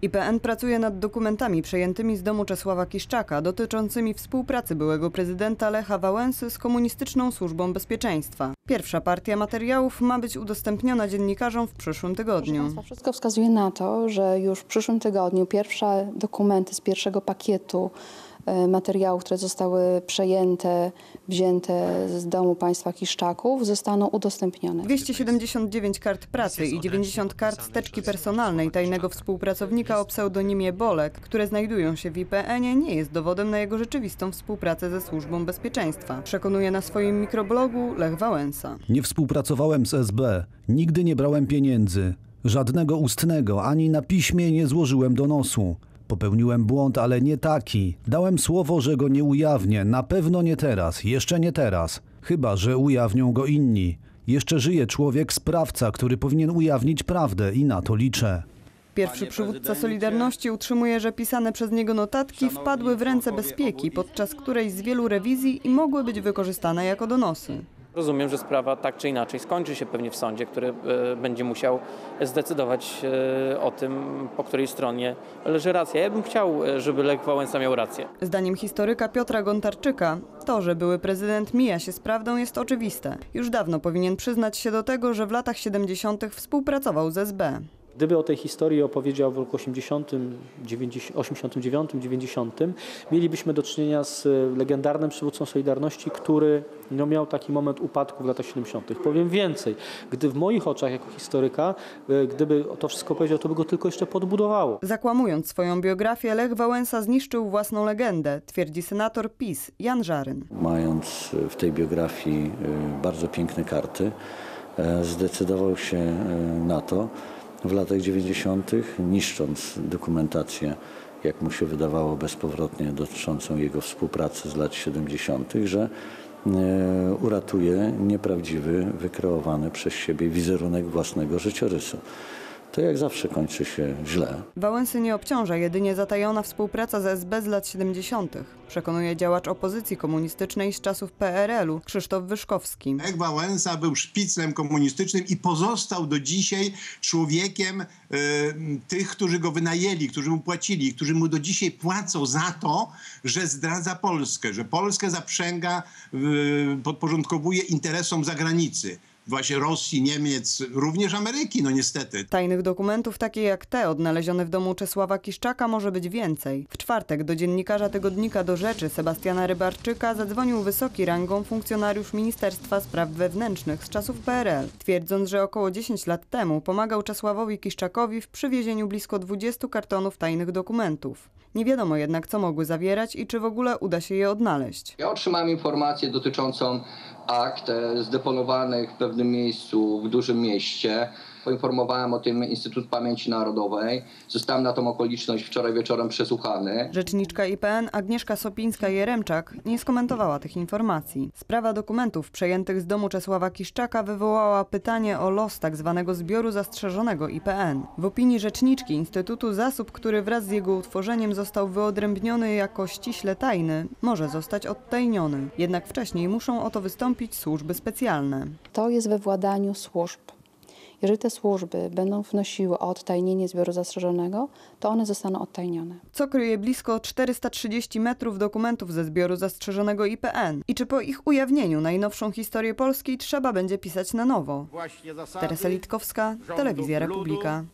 IPN pracuje nad dokumentami przejętymi z domu Czesława Kiszczaka dotyczącymi współpracy byłego prezydenta Lecha Wałęsy z Komunistyczną Służbą Bezpieczeństwa. Pierwsza partia materiałów ma być udostępniona dziennikarzom w przyszłym tygodniu. Wszystko wskazuje na to, że już w przyszłym tygodniu pierwsze dokumenty z pierwszego pakietu materiałów, które zostały przejęte, wzięte z domu państwa Kiszczaków, zostaną udostępnione. 279 kart pracy i 90 kart steczki personalnej tajnego współpracownika o pseudonimie Bolek, które znajdują się w IPN-ie, nie jest dowodem na jego rzeczywistą współpracę ze Służbą Bezpieczeństwa. Przekonuje na swoim mikroblogu Lech Wałęsa. Nie współpracowałem z SB, nigdy nie brałem pieniędzy. Żadnego ustnego, ani na piśmie nie złożyłem donosu. Popełniłem błąd, ale nie taki. Dałem słowo, że go nie ujawnię. Na pewno nie teraz, jeszcze nie teraz. Chyba że ujawnią go inni. Jeszcze żyje człowiek, sprawca, który powinien ujawnić prawdę i na to liczę. Pierwszy przywódca Solidarności utrzymuje, że pisane przez niego notatki wpadły w ręce bezpieki podczas którejś z wielu rewizji i mogły być wykorzystane jako donosy. Rozumiem, że sprawa tak czy inaczej skończy się pewnie w sądzie, który będzie musiał zdecydować o tym, po której stronie leży racja. Ja bym chciał, żeby Lech Wałęsa miał rację. Zdaniem historyka Piotra Gontarczyka, to, że były prezydent mija się z prawdą, jest oczywiste. Już dawno powinien przyznać się do tego, że w latach 70. współpracował z SB. Gdyby o tej historii opowiedział w roku 80., 89, 90, mielibyśmy do czynienia z legendarnym przywódcą Solidarności, który miał taki moment upadku w latach 70. Powiem więcej, gdy w moich oczach jako historyka, gdyby to wszystko powiedział, to by go tylko jeszcze podbudowało. Zakłamując swoją biografię, Lech Wałęsa zniszczył własną legendę, twierdzi senator PiS Jan Żaryn. Mając w tej biografii bardzo piękne karty, zdecydował się na to, w latach 90., niszcząc dokumentację, jak mu się wydawało bezpowrotnie dotyczącą jego współpracy z lat 70., że uratuje nieprawdziwy, wykreowany przez siebie wizerunek własnego życiorysu. To jak zawsze kończy się źle. Wałęsy nie obciąża jedynie zatajona współpraca z SB z lat 70., przekonuje działacz opozycji komunistycznej z czasów PRL-u Krzysztof Wyszkowski. Lech Wałęsa był szpiclem komunistycznym i pozostał do dzisiaj człowiekiem tych, którzy go wynajęli, którzy mu płacili, którzy mu do dzisiaj płacą za to, że zdradza Polskę, że Polskę zaprzęga, podporządkowuje interesom zagranicy. Właśnie Rosji, Niemiec, również Ameryki, no niestety. Tajnych dokumentów, takie jak te odnalezione w domu Czesława Kiszczaka, może być więcej. W czwartek do dziennikarza tygodnika Do Rzeczy Sebastiana Rybarczyka zadzwonił wysoki rangą funkcjonariusz Ministerstwa Spraw Wewnętrznych z czasów PRL, twierdząc, że około 10 lat temu pomagał Czesławowi Kiszczakowi w przywiezieniu blisko 20 kartonów tajnych dokumentów. Nie wiadomo jednak, co mogły zawierać i czy w ogóle uda się je odnaleźć. Ja otrzymałem informację dotyczącą akt zdeponowanych w pewnym miejscu w dużym mieście. Poinformowałem o tym Instytut Pamięci Narodowej. Zostałem na tą okoliczność wczoraj wieczorem przesłuchany. Rzeczniczka IPN Agnieszka Sopińska-Jeremczak nie skomentowała tych informacji. Sprawa dokumentów przejętych z domu Czesława Kiszczaka wywołała pytanie o los tzw. zbioru zastrzeżonego IPN. W opinii rzeczniczki Instytutu zasób, który wraz z jego utworzeniem został wyodrębniony jako ściśle tajny, może zostać odtajniony. Jednak wcześniej muszą o to wystąpić służby specjalne. To jest we władaniu służb. Jeżeli te służby będą wnosiły o odtajnienie zbioru zastrzeżonego, to one zostaną odtajnione. Co kryje blisko 430 metrów dokumentów ze zbioru zastrzeżonego IPN? I czy po ich ujawnieniu najnowszą historię Polski trzeba będzie pisać na nowo? Teresa Litkowska, Telewizja Republika.